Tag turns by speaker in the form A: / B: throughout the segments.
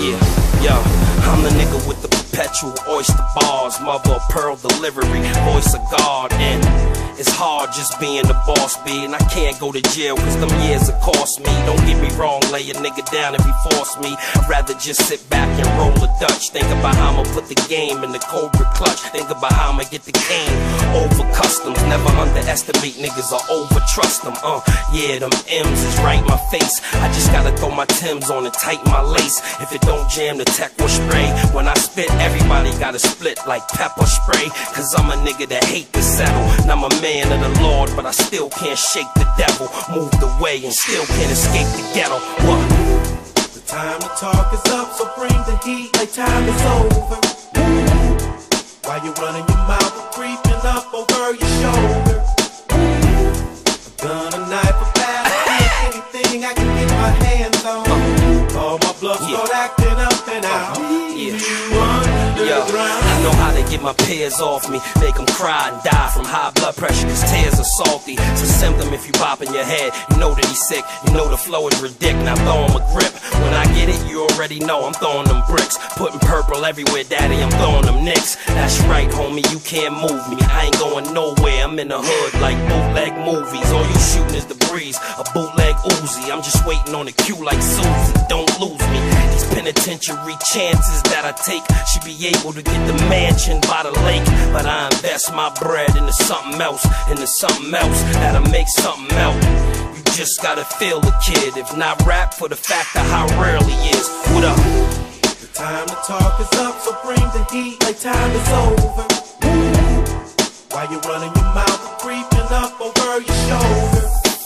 A: Yeah, yo, I'm the nigga with the perpetual oyster bars, mother of pearl delivery, voice of God, and it's hard just being the boss, B, and I can't go to jail cause them years it cost me. Don't get me wrong, lay a nigga down if he force me. I'd rather just sit back and roll a Dutch. Think about how I'ma put the game in the Cobra clutch. Think about how I'ma get the cane over customs. Never underestimate niggas or over trust them. Yeah, them M's is right in my face. I just gotta throw my Timbs on and tighten my lace. If it don't jam, the tech will spray. When I spit, everybody gotta split like pepper spray. Cause I'm a nigga that hate to settle. And I'm a man of the Lord, but I still can't shake the devil. Moved away and still can't escape the ghetto. What?
B: The time to talk is up, so bring the heat like time is over. While you're running your mouth, I'm creeping up over your shoulder. A gun, a knife, a bat, anything I can get my hands on. All my blood start acting up and out.
A: I know how to get my peers off me, make them cry and die from high blood pressure cause tears are salty. It's a symptom if you pop in your head, you know that he's sick, you know the flow is ridiculous. Now throw him a grip, when I get it you already know I'm throwing them bricks. Putting purple everywhere, daddy, I'm throwing them nicks. That's right, homie, you can't move me, I ain't going nowhere, I'm in the hood like bootleg movies. All you shooting is the breeze, a bootleg Uzi. I'm just waiting on the cue like Susie, don't lose me. These penitentiary chances that I take, should be able to get the mansion by the lake. But I invest my bread into something else that'll make something melt. You just gotta feel the kid, if not rap for the fact of how rare he is. What up?
B: The time to talk is up, so bring the heat like time is over. While you're running your mouth, I'm creeping up over your shoulder.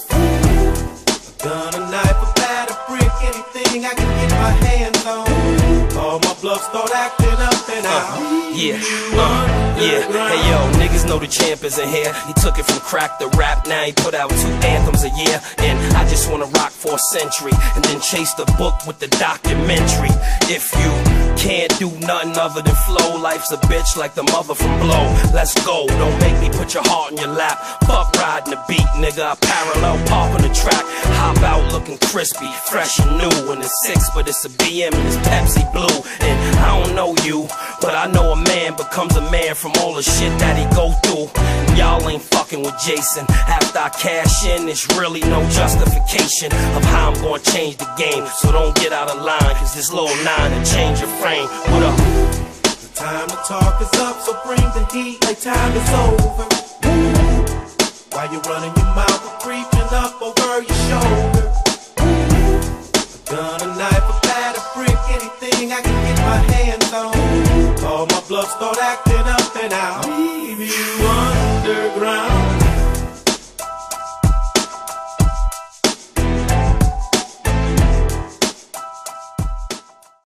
B: A gun, a knife, a bat, a brick, anything I can get my hands on. All my blood start acting up and out.
A: Yeah. Hey yo, niggas know the champ isn't here. He took it from crack to rap, now he put out 2 anthems a year. And I just wanna rock for a century and then chase the book with the documentary. If you can't do nothing other than flow, life's a bitch like the mother from Blow. Let's go, don't make me put your heart in your lap. Fuck riding the beat, nigga, I parallel park on the track. Hop out looking crispy, fresh and new. And it's 6, but it's a BM and it's Pepsi Blue. And I don't know you, but I know a man becomes a man from all the shit that he go through. Y'all ain't fucking with Jason. After I cash in, there's really no justification of how I'm gonna change the game. So don't get out of line, cause this little 9 to change your frame. What up?
B: The time to talk is up, so bring the heat like time is over. While you're running your mouth, I'm creeping up over your shoulder. A gun, a knife, a bat, a brick, anything I can get my hands on. All my blood start acting up and out. Leave you underground.